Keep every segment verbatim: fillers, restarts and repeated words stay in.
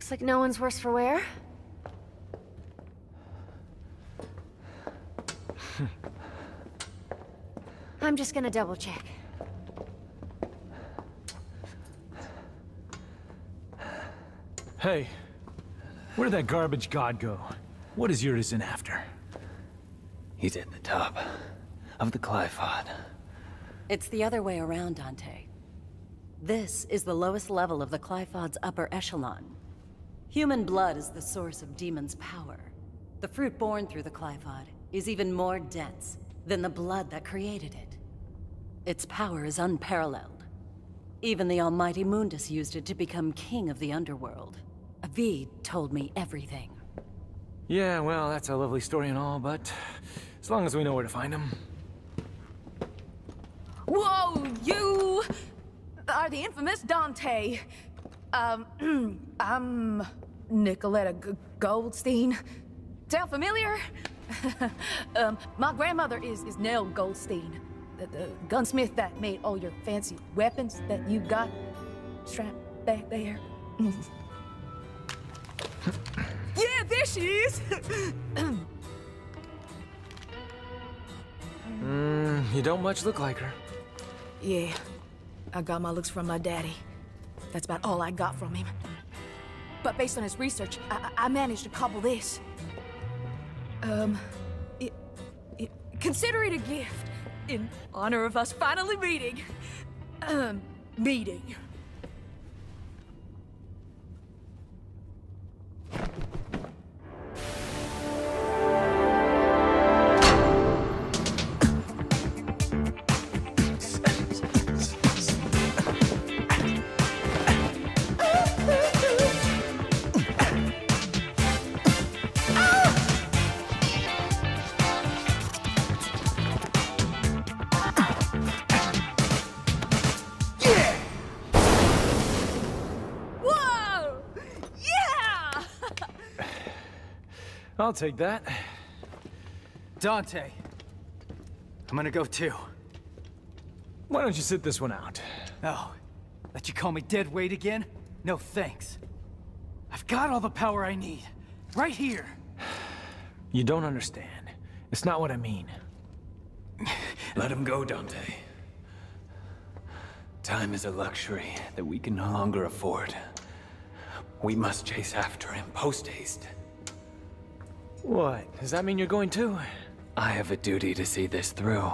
Looks like no one's worse for wear. I'm just gonna double check. Hey, where'd that garbage god go? What is Urizen after? He's at the top of the Qliphoth. It's the other way around, Dante. This is the lowest level of the Qliphod's upper echelon. Human blood is the source of demons' power. The fruit born through the Qliphod is even more dense than the blood that created it. Its power is unparalleled. Even the almighty Mundus used it to become king of the underworld. Avid told me everything. Yeah, well, that's a lovely story and all, but as long as we know where to find him. Whoa, you are the infamous Dante. Um, I'm Nicoletta G Goldstein. Sound familiar? um, my grandmother is, is Nell Goldstein, the, the gunsmith that made all your fancy weapons that you got strapped back there. Yeah, there she is! mm, you don't much look like her. Yeah, I got my looks from my daddy. That's about all I got from him. But based on his research, I, I managed to cobble this. Um, it, it, consider it a gift in honor of us finally meeting. Um, meeting. I'll take that. Dante, I'm gonna go too. Why don't you sit this one out? Oh, let you call me dead weight again? No thanks. I've got all the power I need, right here. You don't understand. It's not what I mean. Let him go, Dante. Time is a luxury that we can no longer afford. We must chase after him post-haste. What? Does that mean you're going too? I have a duty to see this through.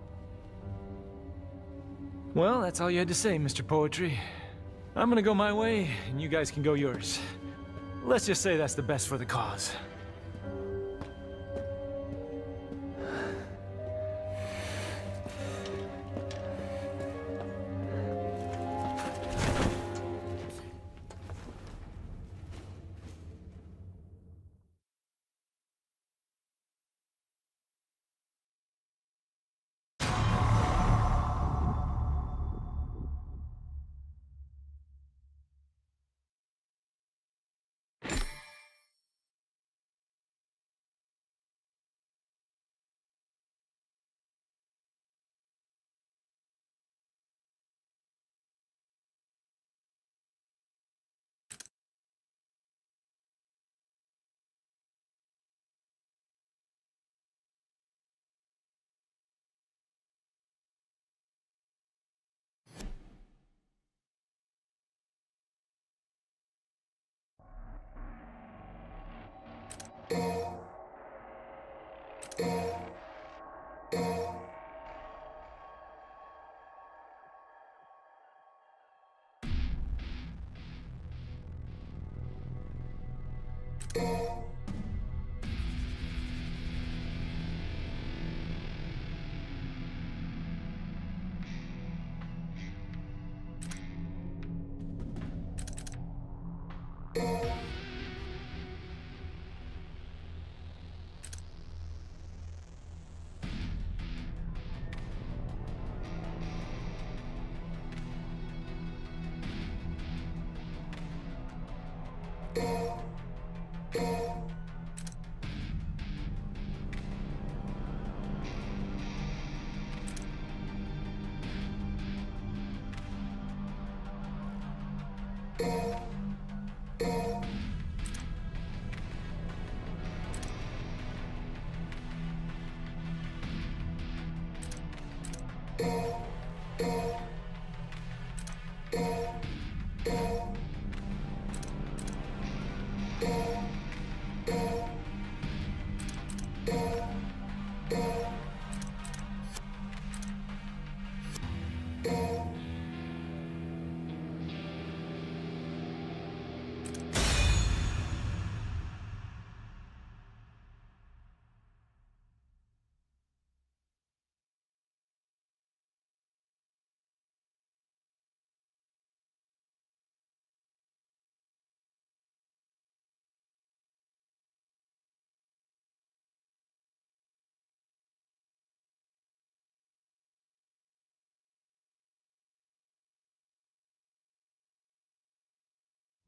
Well, that's all you had to say, Mister Poetry. I'm gonna go my way, and you guys can go yours. Let's just say that's the best for the cause. you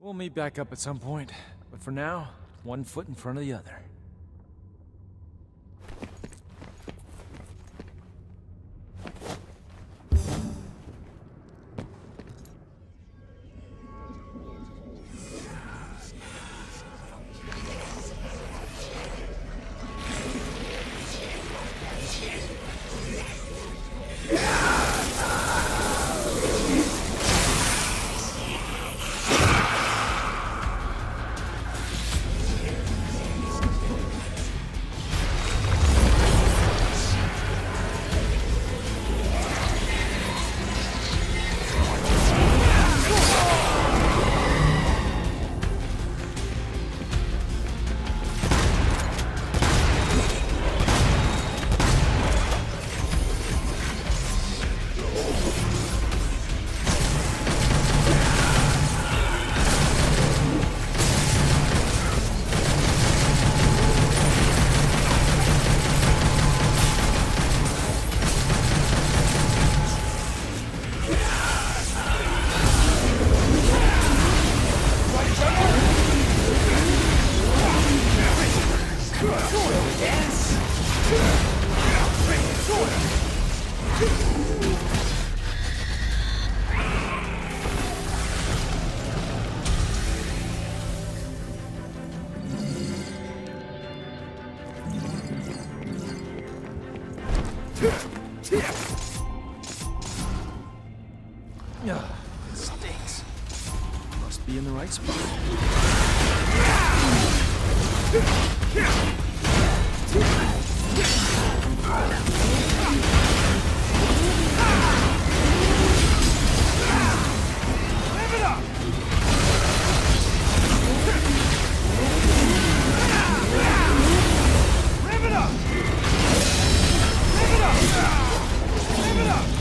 We'll meet back up at some point, but for now, one foot in front of the other. Ugh, it stinks. Must be in the right spot. Live it up! Live it up! Live it up! Live it up!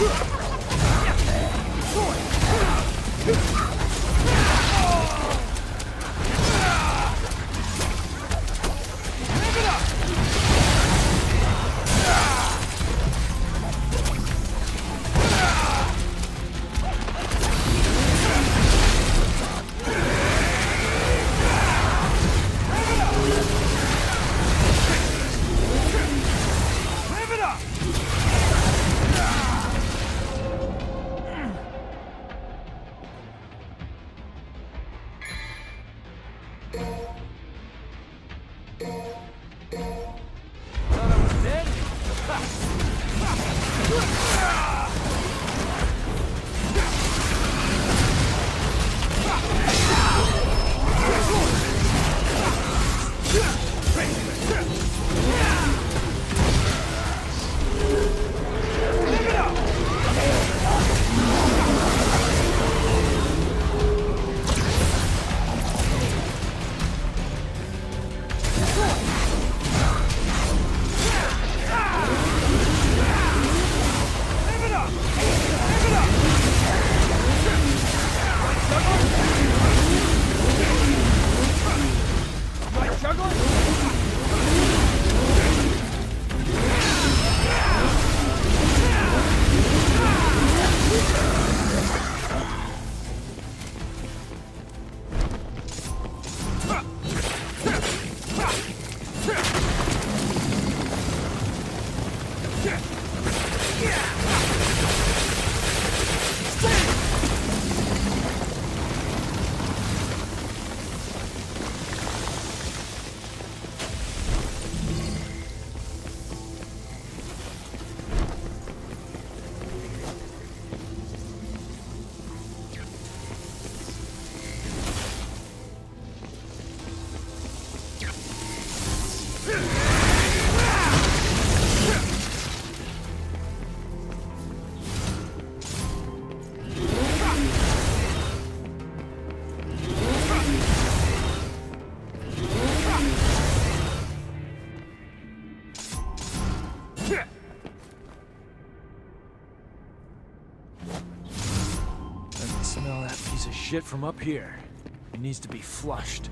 Smell that piece of shit from up here. It needs to be flushed.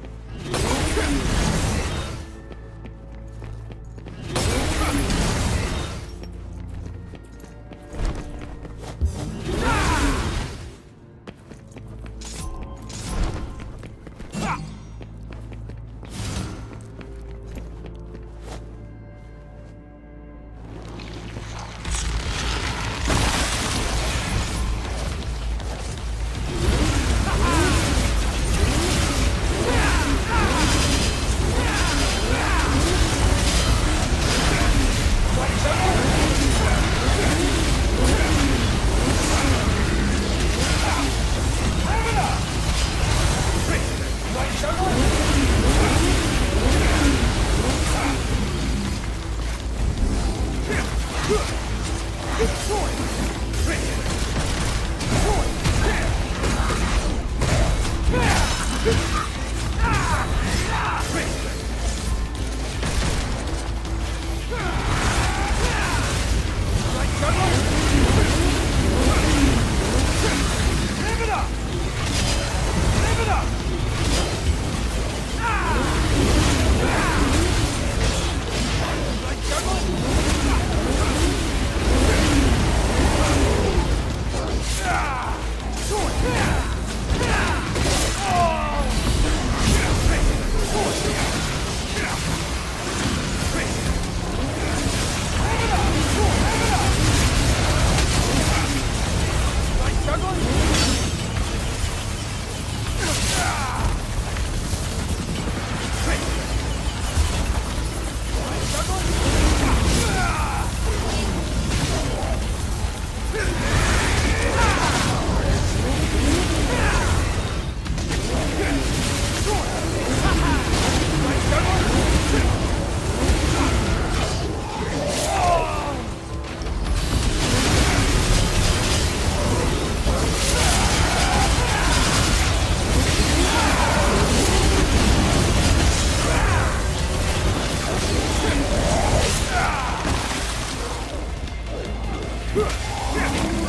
Yeah!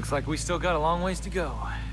Looks like we still got a long ways to go.